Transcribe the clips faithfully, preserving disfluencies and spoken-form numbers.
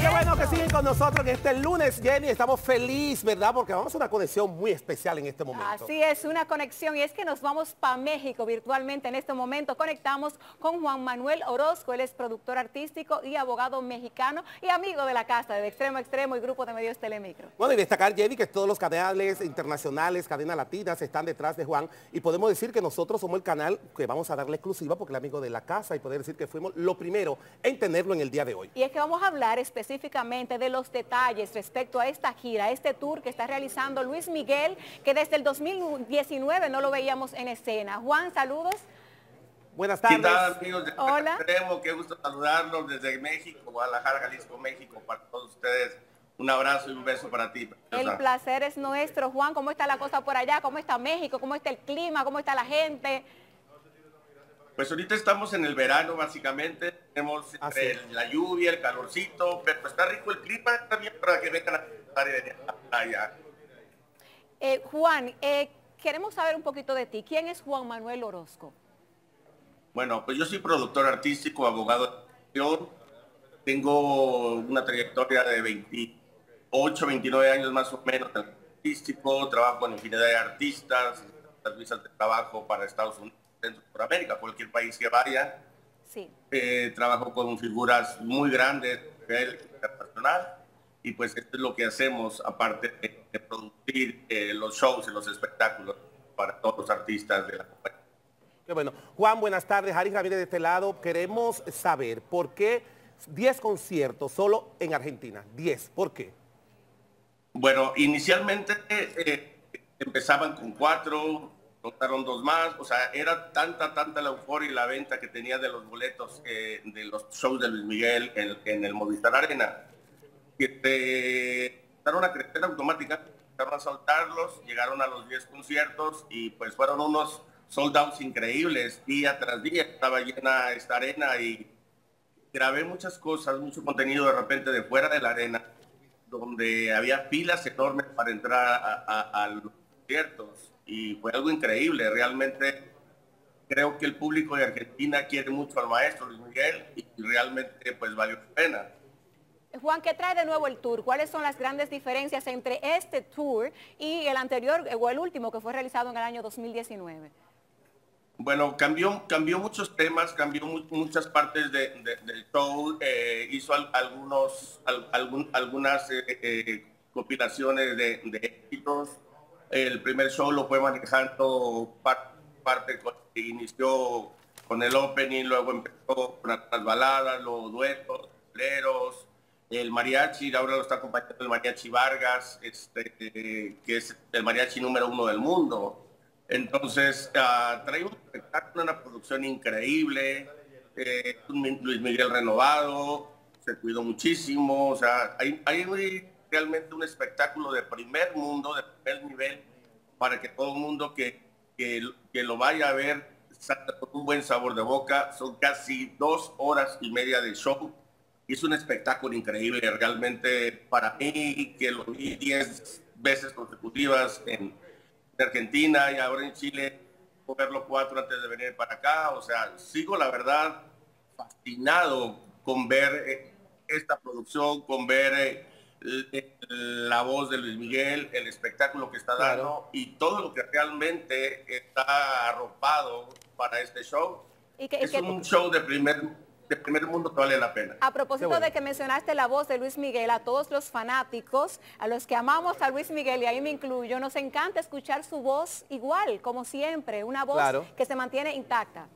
Qué bueno que siguen con nosotros en este lunes, Jenny. Estamos felices, ¿verdad? Porque vamos a una conexión muy especial en este momento. Así es, una conexión. Y es que nos vamos para México virtualmente en este momento. Conectamos con Juan Manuel Orozco. Él es productor artístico y abogado mexicano y amigo de la casa, de Extremo a Extremo y Grupo de Medios Telemicro. Bueno, y destacar, Jenny, que todos los canales internacionales, cadenas latinas, están detrás de Juan. Y podemos decir que nosotros somos el canal que vamos a darle exclusiva porque es amigo de la casa y poder decir que fuimos lo primero en tenerlo en el día de hoy. Y es que vamos a hablar específicamente específicamente de los detalles respecto a esta gira, este tour que está realizando Luis Miguel, que desde el dos mil diecinueve no lo veíamos en escena. Juan, saludos. Buenas tardes. ¿Qué tal, amigos? Hola. Extremo, qué gusto saludarlos desde México, Guadalajara, Jalisco, México, para todos ustedes. Un abrazo y un beso para ti. El placer es nuestro. Juan, ¿cómo está la cosa por allá? ¿Cómo está México? ¿Cómo está el clima? ¿Cómo está la gente? Pues ahorita estamos en el verano, básicamente. Tenemos ah, entre sí. la lluvia, el calorcito, pero está rico el clima también para que vengan a la playa. Eh, Juan, eh, queremos saber un poquito de ti. ¿Quién es Juan Manuel Orozco? Bueno, pues yo soy productor artístico, abogado de acción. Tengo una trayectoria de veintiocho, veintinueve años más o menos artístico. Trabajo con infinidad de artistas, las visas de trabajo para Estados Unidos, Centroamérica, cualquier país que vaya. Sí. Eh, trabajo con figuras muy grandes a nivel internacional y pues esto es lo que hacemos aparte de, de producir eh, los shows y los espectáculos para todos los artistas de la compañía. Qué bueno. Juan, buenas tardes. Haris Ramírez de este lado. Queremos saber por qué diez conciertos solo en Argentina. diez. ¿Por qué? Bueno, inicialmente eh, empezaban con cuatro, notaron dos más, o sea, era tanta, tanta la euforia y la venta que tenía de los boletos eh, de los shows de Luis Miguel en, en el Movistar Arena, que te empezaron a crecer automáticamente, empezaron a soltarlos, llegaron a los diez conciertos y pues fueron unos sold outs increíbles, día tras día, estaba llena esta arena y grabé muchas cosas, mucho contenido de repente de fuera de la arena, donde había filas enormes para entrar a, a, a los conciertos. Y fue algo increíble, realmente creo que el público de Argentina quiere mucho al maestro Luis Miguel y realmente pues valió la pena. Juan, ¿qué trae de nuevo el tour? ¿Cuáles son las grandes diferencias entre este tour y el anterior o el último que fue realizado en el año dos mil diecinueve? Bueno, cambió, cambió muchos temas, cambió mu muchas partes de, de, del show, eh, hizo al, algunos, al, algún, algunas eh, eh, compilaciones de, de éxitos. El primer show lo fue manejando par, parte con, inició con el opening, luego empezó con las baladas, los duetos, boleros, el mariachi, ahora lo está acompañando el mariachi Vargas, este, eh, que es el mariachi número uno del mundo. Entonces, uh, trae un espectáculo, una producción increíble, eh, un Luis Miguel renovado, se cuidó muchísimo, o sea, hay, hay realmente un espectáculo de primer mundo, de primer nivel, para que todo el mundo que, que, que lo vaya a ver salga con un buen sabor de boca. Son casi dos horas y media de show. Y es un espectáculo increíble, realmente para mí, que lo vi diez veces consecutivas en Argentina y ahora en Chile, puedo verlo cuatro antes de venir para acá. O sea, sigo la verdad fascinado con ver eh, esta producción, con ver eh, la voz de Luis Miguel, el espectáculo que está dando, claro, y todo lo que realmente está arropado para este show. ¿Y que, es y que, un show de primer, de primer mundo que vale la pena. A propósito bueno. de que mencionaste la voz de Luis Miguel, a todos los fanáticos, a los que amamos a Luis Miguel, y ahí me incluyo, nos encanta escuchar su voz igual, como siempre, una voz claro. que se mantiene intacta.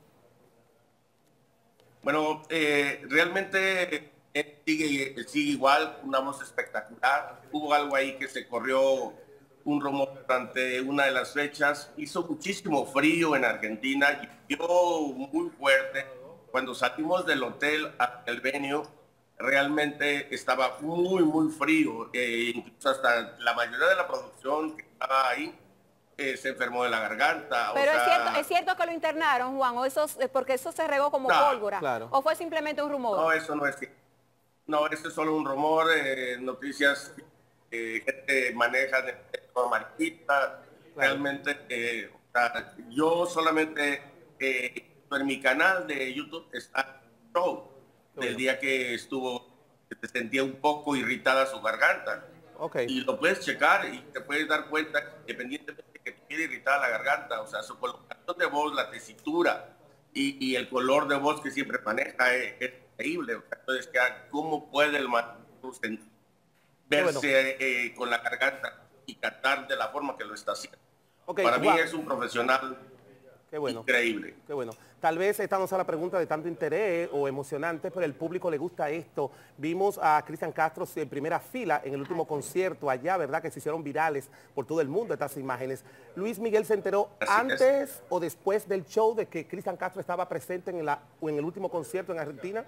Bueno, eh, realmente eh, sigue, sigue igual, una voz espectacular. Hubo algo ahí que se corrió un rumor durante una de las fechas. Hizo muchísimo frío en Argentina, llovió muy fuerte. Cuando salimos del hotel al venue, realmente estaba muy, muy frío. Eh, incluso hasta la mayoría de la producción que estaba ahí Eh, se enfermó de la garganta. Pero o sea, es, cierto, es cierto que lo internaron, Juan, o eso, porque eso se regó como no, pólvora, claro. o fue simplemente un rumor. No, eso no es cierto. No, eso es solo un rumor, eh, noticias que eh, gente maneja de forma amarillista. Claro. Realmente, eh, o sea, yo solamente eh, en mi canal de YouTube está el show del día que estuvo que se sentía un poco irritada su garganta. Okay. Y lo puedes checar y te puedes dar cuenta, independientemente de que tuviera irritada la garganta, o sea, su colocación de voz, la tesitura y, y el color de voz que siempre maneja es, es increíble. O sea, entonces, ¿cómo puede el man verse bueno. eh, con la garganta y cantar de la forma que lo está haciendo? Okay, Para Juan. mí es un profesional Qué bueno. increíble. Qué bueno. Tal vez esta no sea la pregunta de tanto interés o emocionante, pero el público le gusta esto. Vimos a Cristian Castro en primera fila en el último concierto allá, ¿verdad? Que se hicieron virales por todo el mundo estas imágenes. ¿Luis Miguel se enteró Así antes es. o después del show de que Cristian Castro estaba presente en, la, o en el último concierto en Argentina?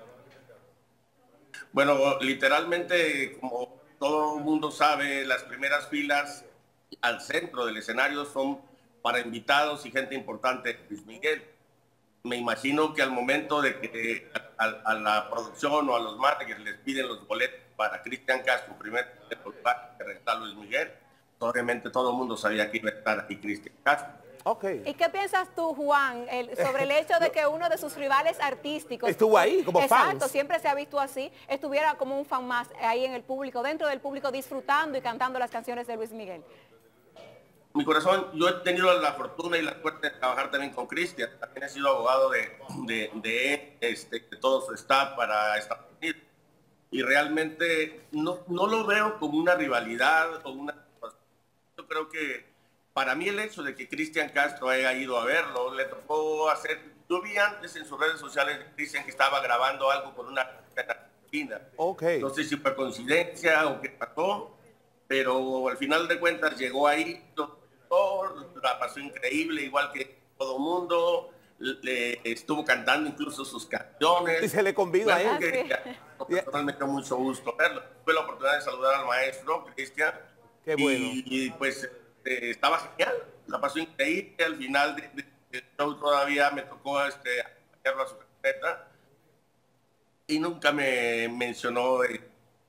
Bueno, literalmente, como todo el mundo sabe, las primeras filas al centro del escenario son para invitados y gente importante. Luis Miguel, me imagino que al momento de que a, a, a la producción o a los managers les piden los boletos para Cristian Castro, primero que regresar Luis Miguel, obviamente todo el mundo sabía que iba a estar aquí Cristian Castro. Okay. ¿Y qué piensas tú, Juan, el, sobre el hecho de que uno de sus rivales artísticos estuvo ahí como fan? Exacto, fans. Siempre se ha visto así, estuviera como un fan más ahí en el público, dentro del público, disfrutando y cantando las canciones de Luis Miguel? Mi corazón, yo he tenido la fortuna y la suerte de trabajar también con Cristian. También he sido abogado de, de, de, este, de todo su staff para Estados Unidos. Y realmente no, no lo veo como una rivalidad o una... Yo creo que para mí el hecho de que Cristian Castro haya ido a verlo, le tocó hacer... Yo vi antes en sus redes sociales de Cristian que estaba grabando algo con una argentina. Okay. No sé si fue coincidencia o qué pasó, pero al final de cuentas llegó ahí... la pasó increíble, igual que todo el mundo, le estuvo cantando incluso sus canciones. Y se le convida a él. Personalmente mucho gusto verlo. Tuve la oportunidad de saludar al maestro Cristian. Qué bueno. Y, y pues eh, estaba genial, la pasó increíble. Al final del de, de show todavía me tocó este, acompañarlo a su camioneta y nunca me mencionó eh,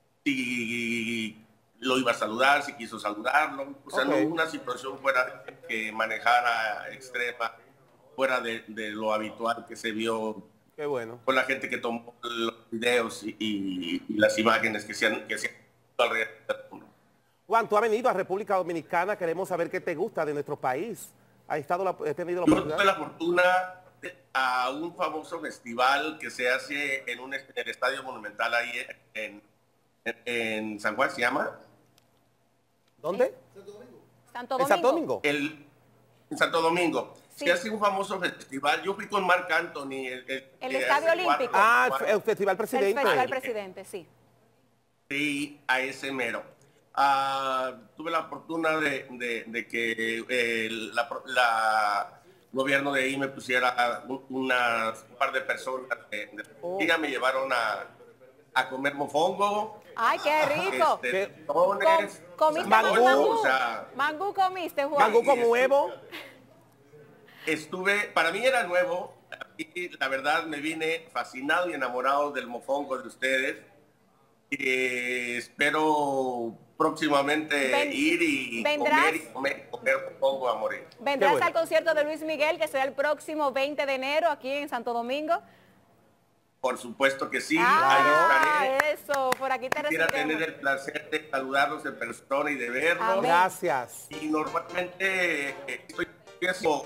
si lo iba a saludar, si quiso saludarlo. O sea, okay. no una situación fuera de que manejara extrema, fuera de, de lo habitual que se vio. Qué bueno. Con la gente que tomó los videos y, y, y las imágenes que se han, que se han alrededor del mundo. Juan, tú has venido a República Dominicana, queremos saber qué te gusta de nuestro país. ¿Has estado la, has tenido la Yo oportunidad? tuve la fortuna de, a un famoso festival que se hace en, un, en el Estadio Monumental ahí en, en, en San Juan, ¿se llama? ¿Dónde? Santo Domingo. ¿En Santo Domingo? El, en Santo Domingo. Sí. Se hace un famoso festival. Yo fui con Marc Anthony. El, el, el Estadio Olímpico. Cuatro, ah, cuatro, el Festival Presidente. El Festival Presidente, sí. Sí, a ese mero. Uh, tuve la fortuna de, de, de que eh, la, la gobierno de ahí me pusiera un, una, un par de personas. De, de, oh. Ya me llevaron a, a comer mofongo. ¡Ay, qué rico! Este, tones, Com ¿Comiste mangú? mangú? O sea, ¿Mangú comiste, Juan? ¿Mangú con huevo? Estuve, para mí era nuevo, y la verdad me vine fascinado y enamorado del mofongo de ustedes. Eh, espero próximamente Ven, ir y comer y comer, comer mofongo a morir. ¿Vendrás bueno. al concierto de Luis Miguel, que será el próximo veinte de enero aquí en Santo Domingo? Por supuesto que sí, ah, ahí estaré. Eso, por aquí te Quisiera tener el placer de saludarlos en persona y de verlos. Amén. Gracias. Y normalmente estoy haciendo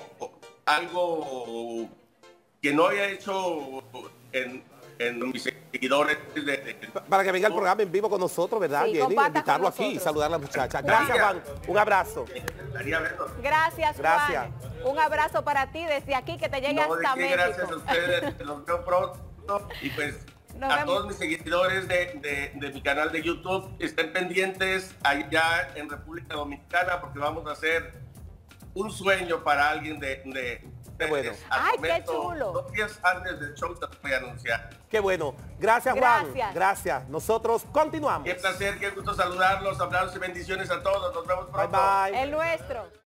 algo que no había hecho en, en mis seguidores. De, de, Para que venga el programa en vivo con nosotros, ¿verdad, sí, Jenny? Invitarlo aquí y saludar a la muchacha. Gracias, Juan. Un abrazo. Gracias, Gracias. Juan. Un abrazo para ti desde aquí, que te llegue no, hasta México. Gracias a ustedes. Los veo pronto. Y pues Nos a vemos. Todos mis seguidores de, de, de mi canal de YouTube, estén pendientes allá en República Dominicana, porque vamos a hacer un sueño para alguien de... de Qué bueno. Ay, momento, qué chulo. Dos días antes del show te voy a anunciar. Qué bueno. Gracias, Juan. Gracias. Gracias. Nosotros continuamos. Qué placer, qué gusto saludarlos. Abrazos y bendiciones a todos. Nos vemos pronto. Bye, bye. El nuestro.